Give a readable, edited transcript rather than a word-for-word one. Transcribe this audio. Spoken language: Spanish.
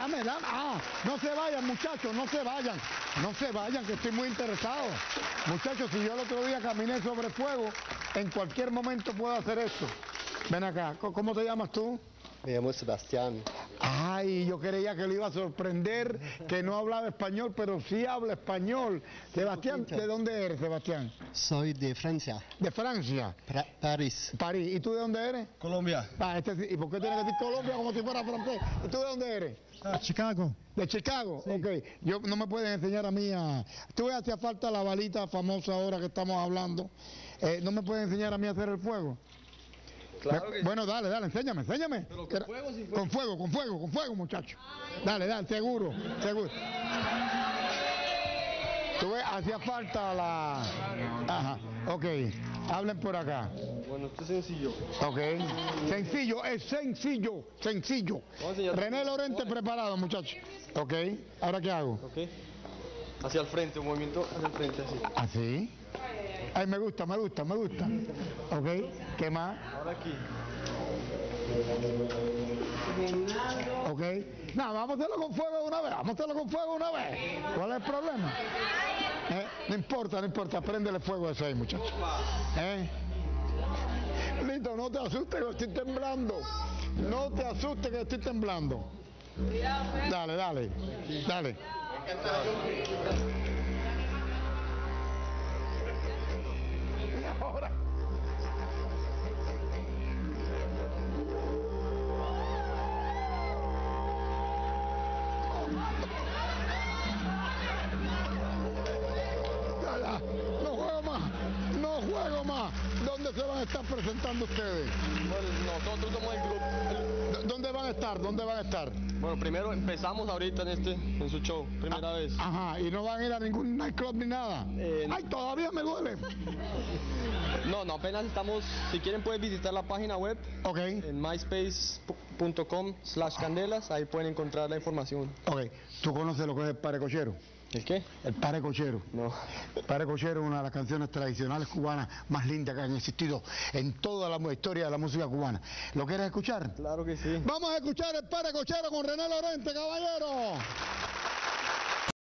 Dame. Ah, no se vayan, muchachos, no se vayan. No se vayan, que estoy muy interesado. Muchachos, si yo el otro día caminé sobre fuego, en cualquier momento puedo hacer esto. Ven acá, ¿cómo te llamas tú? Me llamo Sebastián. Ay, yo creía que le iba a sorprender que no hablaba español, pero sí habla español. Sebastián, ¿de dónde eres, Sebastián? Soy de Francia. ¿De Francia? París. París. ¿Y tú de dónde eres? Colombia. Ah, ¿y por qué tienes que decir Colombia como si fuera francés? ¿Y tú de dónde eres? Chicago. ¿De Chicago? Sí. Ok. No me pueden enseñar a mí a... Tú hacía falta la balita famosa ahora que estamos hablando. ¿No me pueden enseñar a mí a hacer el fuego? Claro que sí. Bueno, dale, enséñame. Pero con fuego, sin fuego. Con fuego, muchacho. Dale, seguro. Tú ves, hacía falta la... Ajá, ok. Hablen por acá. Bueno, esto es sencillo. Ok. Sencillo. René Lorente preparado, muchacho. Ok. ¿Ahora qué hago? Ok. Hacia el frente, un movimiento hacia el frente, así. ¿Así? Ay, me gusta. Ok. ¿Qué más? Ahora aquí. Ok. No, vamos a hacerlo con fuego de una vez. ¿Cuál es el problema? No importa. Préndele fuego a ese ahí, muchachos. Lito, no te asustes que estoy temblando. Dale. Ahora. Ya. No juego más. ¿Dónde se van a estar presentando ustedes? Bueno, nosotros somos el grupo. ¿Dónde van a estar? Bueno, primero empezamos ahorita en su show, primera vez. Ajá, y no van a ir a ningún nightclub ni nada. Ay, todavía me duele. No, apenas estamos. Si quieren pueden visitar la página web. Ok. En myspace.com/candelas, ahí pueden encontrar la información. Ok, ¿tú conoces lo que es el pare cochero? ¿El qué? El pare cochero. No. El pare cochero es una de las canciones tradicionales cubanas más lindas que han existido en toda la historia de la música cubana. ¿Lo quieres escuchar? Claro que sí. Vamos a escuchar el pare cochero con René Lorente, caballero.